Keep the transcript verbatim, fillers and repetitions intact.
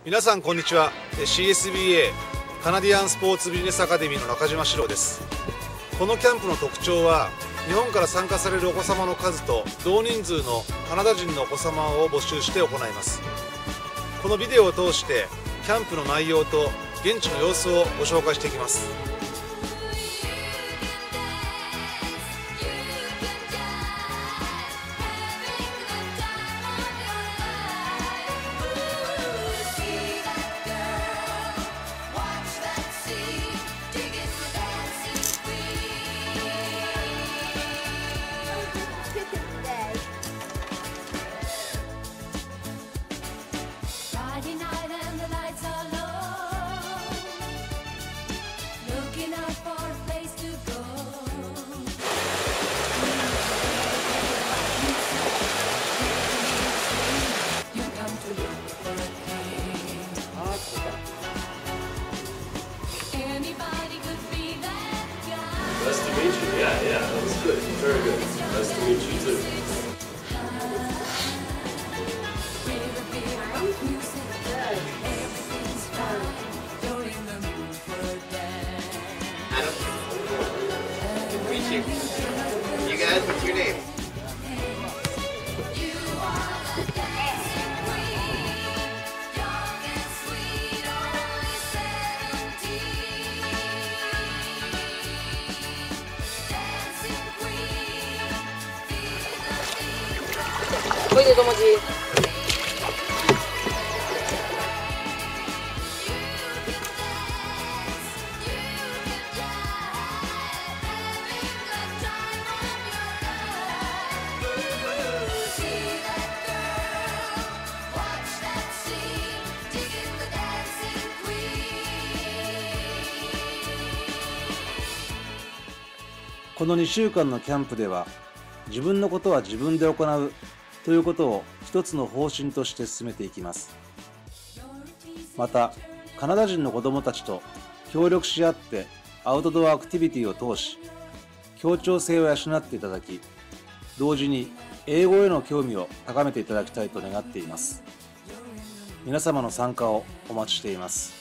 皆さんこんにちは。 シーエスビーエー カナディアンスポーツビジネスアカデミーの中島史郎です。このキャンプの特徴は、日本から参加されるお子様の数と同人数のカナダ人のお子様を募集して行います。このビデオを通してキャンプの内容と現地の様子をご紹介していきます。 Nice to meet you. Yeah, yeah, that was good. Very good. Nice to meet you too. Adam. Good to meet you. You guys, what's your name? Pwede ito mo, G. このにしゅうかんのキャンプでは、自分のことは自分で行うということを一つの方針として進めていきます。また、カナダ人の子どもたちと協力し合ってアウトドアアクティビティを通し、協調性を養っていただき、同時に英語への興味を高めていただきたいと願っています。皆様の参加をお待ちしています。